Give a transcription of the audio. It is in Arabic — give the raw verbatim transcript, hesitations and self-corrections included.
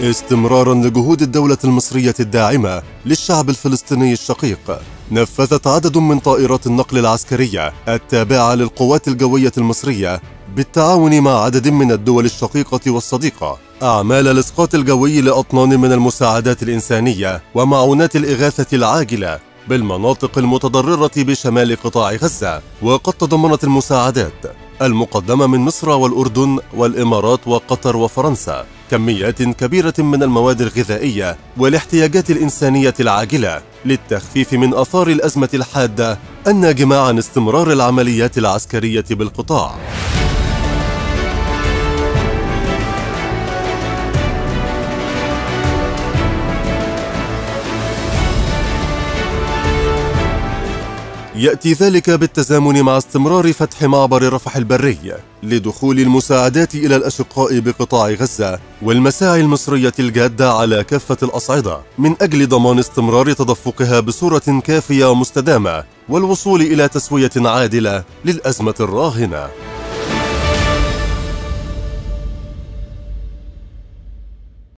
استمراراً لجهود الدولة المصرية الداعمة للشعب الفلسطيني الشقيق، نفذت عدد من طائرات النقل العسكرية التابعة للقوات الجوية المصرية بالتعاون مع عدد من الدول الشقيقة والصديقة أعمال الإسقاط الجوي لأطنان من المساعدات الإنسانية ومعونات الإغاثة العاجلة بالمناطق المتضررة بشمال قطاع غزة. وقد تضمنت المساعدات المقدمة من مصر والأردن والإمارات وقطر وفرنسا كميات كبيرة من المواد الغذائية والاحتياجات الإنسانية العاجلة للتخفيف من آثار الأزمة الحادة الناجمة عن استمرار العمليات العسكرية بالقطاع. يأتي ذلك بالتزامن مع استمرار فتح معبر رفح البري لدخول المساعدات إلى الأشقاء بقطاع غزة والمساعي المصرية الجادة على كافة الأصعدة من أجل ضمان استمرار تدفقها بصورة كافية ومستدامة والوصول إلى تسوية عادلة للأزمة الراهنة.